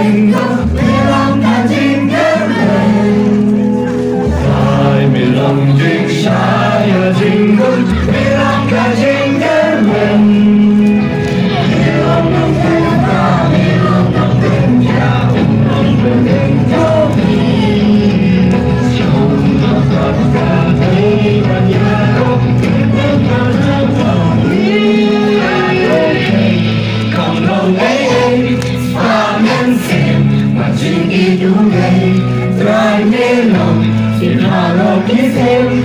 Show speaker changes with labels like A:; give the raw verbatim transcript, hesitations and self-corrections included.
A: jingle, milonga jingle bell. Fly me long Shire jingle, milonga jingle bell. Milonga bella, milonga bella, milonga bella mi. Sono stata di bagnaro, con lo lei, spamen sem, ma jingi du lei, trai me long, in halo ki sem.